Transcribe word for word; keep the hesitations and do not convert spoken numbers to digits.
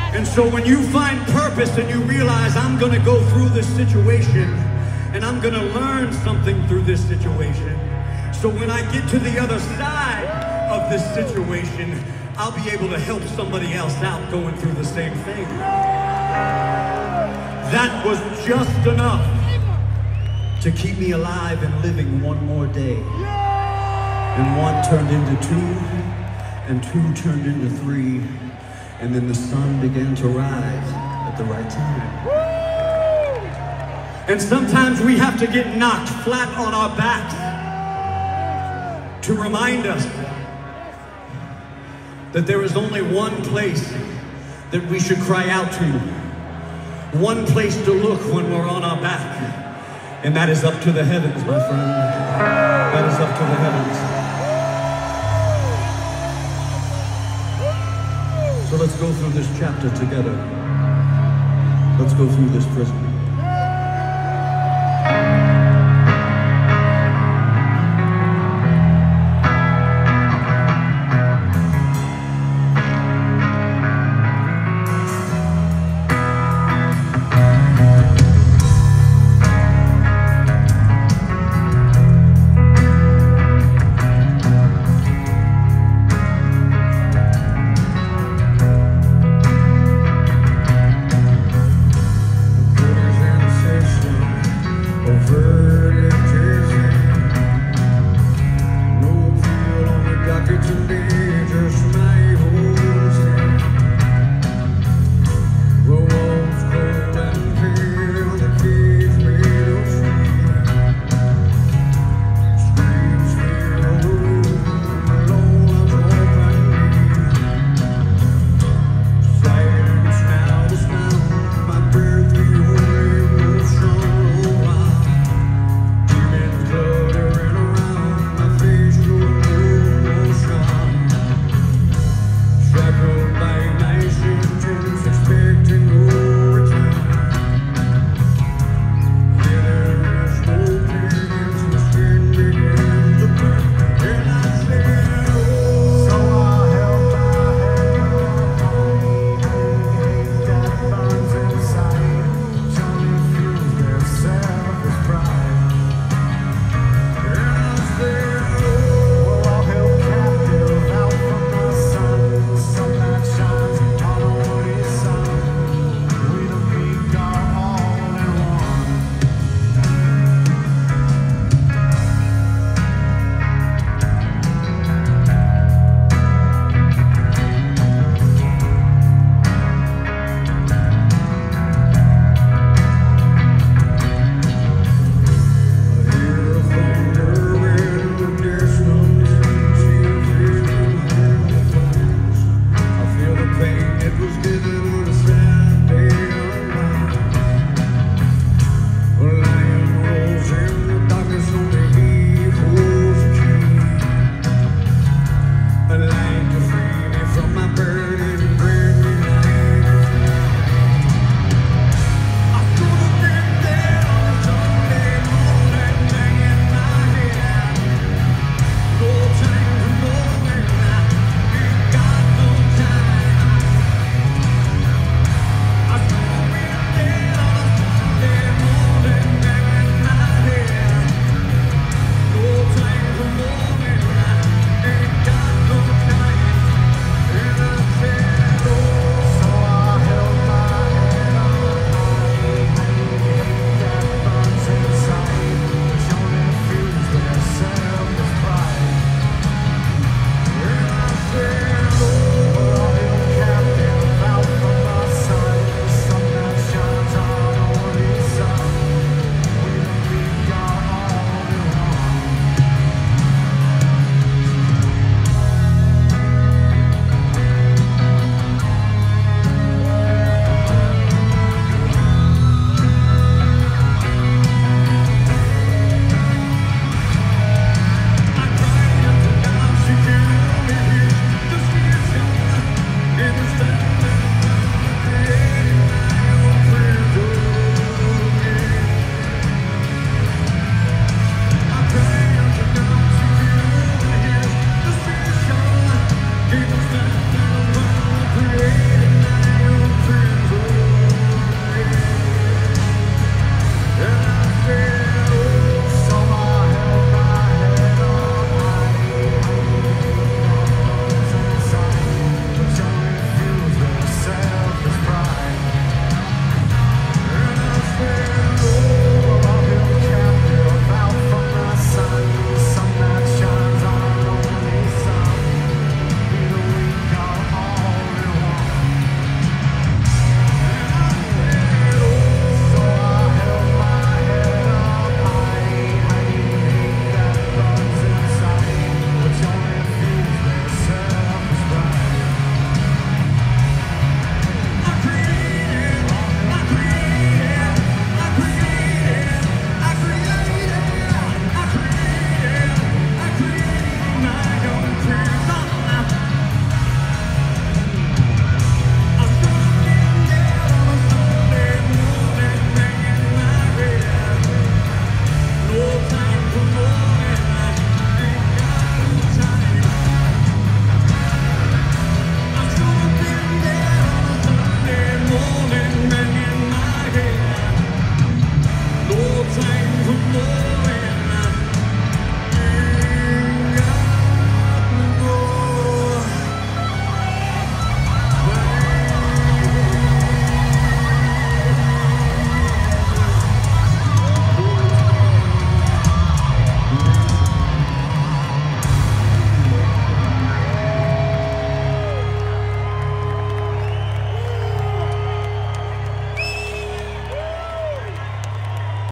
And so when you find purpose and you realize I'm gonna go through this situation and I'm gonna learn something through this situation, so when I get to the other side of this situation, I'll be able to help somebody else out going through the same thing. That was just enough to keep me alive and living one more day. And one turned into two, and two turned into three, and then the sun began to rise at the right time. And sometimes we have to get knocked flat on our backs to remind us that there is only one place that we should cry out to, one place to look when we're on our back, and that is up to the heavens, my friend. That is up to the heavens. So let's go through this chapter together. Let's go through this prison. Shackled by